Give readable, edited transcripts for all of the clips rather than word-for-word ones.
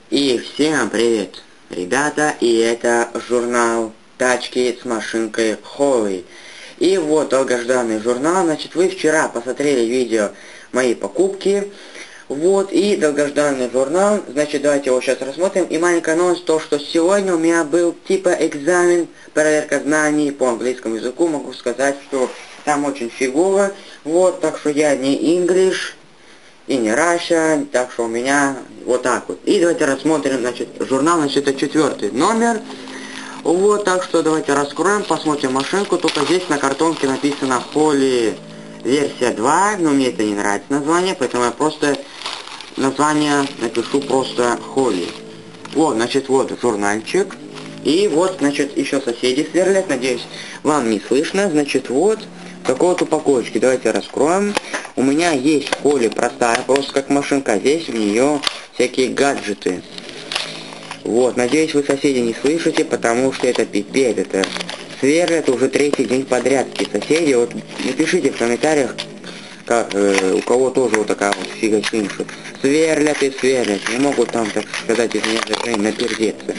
И всем привет, ребята, и это журнал «Тачки с машинкой Холли». И вот долгожданный журнал, значит, вы вчера посмотрели видео моей покупки, вот, и долгожданный журнал, значит, давайте его сейчас рассмотрим. И маленькая новость, то, что сегодня у меня был типа экзамен, проверка знаний по английскому языку, могу сказать, что там очень фигово, вот, так что я не English и не Russia, так что у меня вот так вот. И давайте рассмотрим, значит, журнал, значит, это 4 номер. Вот, так что давайте раскроем, посмотрим машинку, только здесь на картонке написано Холли версия 2, но мне это не нравится название, поэтому я просто название напишу просто Холли. Вот, значит, вот журнальчик. И вот, значит, еще соседи сверлят, надеюсь, вам не слышно, значит, вот такой вот упаковочки. Давайте раскроем. У меня есть Холли простая, просто как машинка, а здесь в нее всякие гаджеты. Вот, надеюсь, вы соседи не слышите, потому что это пипец, это сверлят уже 3-й день подряд. И соседи, вот напишите в комментариях, как, у кого тоже вот такая вот фигачинка, что сверлят и сверлят, не могут там, так сказать, из меня даже напердеться.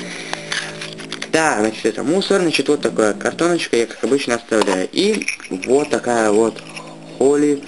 Да, значит, это мусор, значит, вот такая картоночка, я как обычно оставляю. И вот такая вот Холли.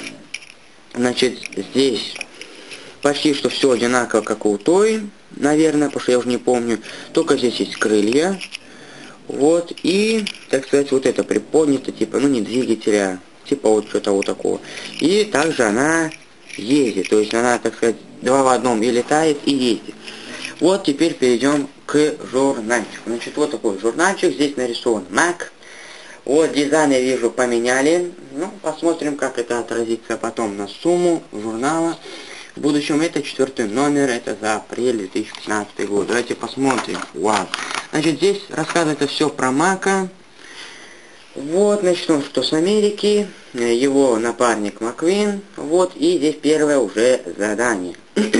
Значит, здесь почти что все одинаково, как у той, наверное, потому что я уже не помню. Только здесь есть крылья. Вот, и, так сказать, вот это приподнято, типа, ну, не двигателя, типа вот что-то вот такого. И также она ездит, то есть она, так сказать, 2 в 1 и летает, и ездит. Вот, теперь перейдем к журнальчику. Значит, вот такой журнальчик, здесь нарисован Mac. Вот, дизайн, я вижу, поменяли. Ну, посмотрим, как это отразится потом на сумму журнала. В будущем это 4 номер, это за апрель 2015 год. Давайте посмотрим. Вау. Значит, здесь рассказывается все про Мака. Вот, начнем, что с Америки. Его напарник Маквин. Вот, и здесь первое уже задание.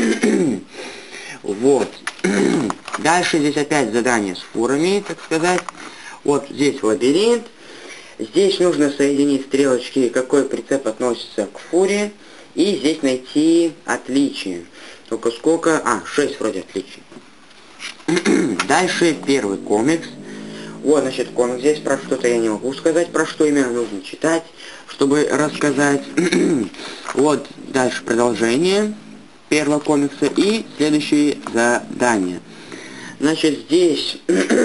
Вот. Дальше здесь опять задание с фурами, так сказать. Вот здесь лабиринт. Здесь нужно соединить стрелочки, какой прицеп относится к фуре. И здесь найти отличия. Только сколько? 6 вроде отличий. Дальше первый комикс. Вот, значит, комикс. Здесь про что-то я не могу сказать, про что именно нужно читать, чтобы рассказать. Вот, дальше продолжение первого комикса и следующие задания. Значит, здесь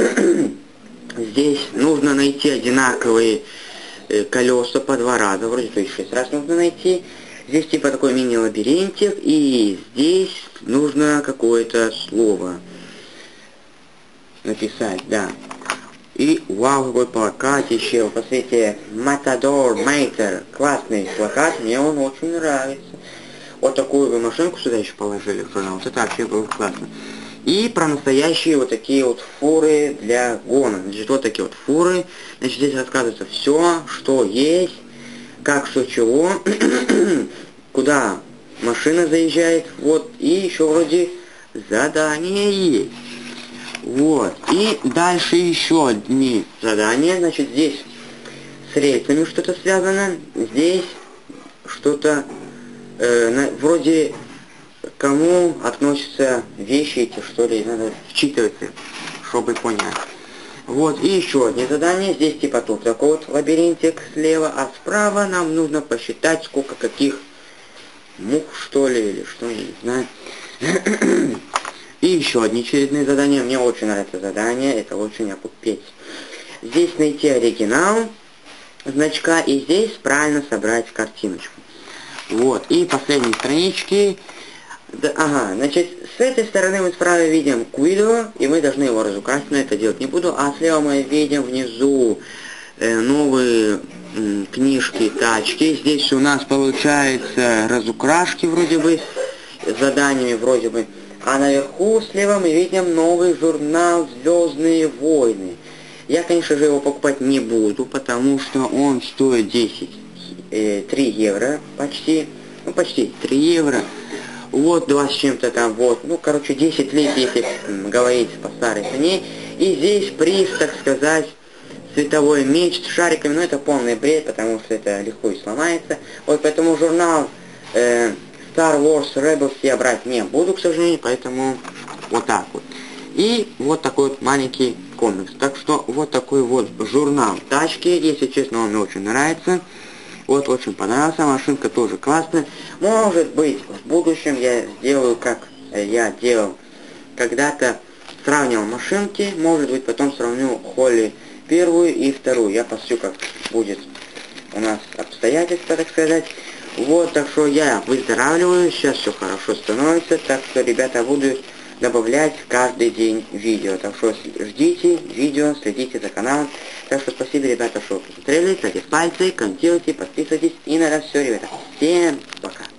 нужно найти одинаковые колеса по 2 раза, вроде то есть 6 раз нужно найти. Здесь типа такой мини-лабиринтик, и здесь нужно какое-то слово написать, да. И вау, какой плакат еще, посмотрите, Matador Mater, классный плакат, мне он очень нравится. Вот такую вы машинку сюда еще положили в журнал, вот это вообще было классно. И про настоящие вот такие вот фуры для гона. Значит, вот такие вот фуры. Значит, здесь рассказывается все, что есть, как, что, чего, куда машина заезжает, вот, и еще вроде задание есть. Вот, и дальше еще одни задания, значит, здесь с рельсами что-то связано, здесь что-то, вроде кому относятся вещи эти, что ли, надо вчитываться, чтобы понять. Вот, и еще одни задания. Здесь типа тут такой вот лабиринтик слева, а справа нам нужно посчитать, сколько каких мух, что ли, или что, я не знаю. И еще одни очередные задания. Мне очень нравится задание, это очень окупить. Здесь найти оригинал значка, и здесь правильно собрать картиночку. Вот, и последние странички. Да, ага, значит, с этой стороны мы справа видим Куидо, и мы должны его разукрасить, но это делать не буду. А слева мы видим внизу новые книжки, тачки. Здесь у нас получается разукрашки вроде бы, с заданиями вроде бы. А наверху слева мы видим новый журнал «Звездные войны». Я, конечно же, его покупать не буду, потому что он стоит 3 евро почти. Ну, почти 3 евро. Вот 2 с чем-то там, вот, ну, короче, 10 лет, если говорить по старой цене. И здесь приз, так сказать, световой меч с шариками, но это полный бред, потому что это легко и сломается. Вот поэтому журнал Star Wars Rebels я брать не буду, к сожалению, поэтому Вот так вот. И вот такой вот маленький комикс. Так что вот такой вот журнал тачки. Если честно, он мне очень нравится. Вот очень понравился. Машинка тоже классная. Может быть, в будущем я сделаю, как я делал когда-то. Сравнивал машинки. Может быть, потом сравню Холли первую и вторую. Я посмотрю, как будет у нас обстоятельства, так сказать. Вот, так что я выздоравливаю. Сейчас все хорошо становится. Так что, ребята, буду добавлять каждый день видео. Так что ждите видео, следите за каналом. Так что спасибо, ребята, что посмотрели. Ставьте пальцы, комментируйте, подписывайтесь. И на раз все, ребята. Всем пока.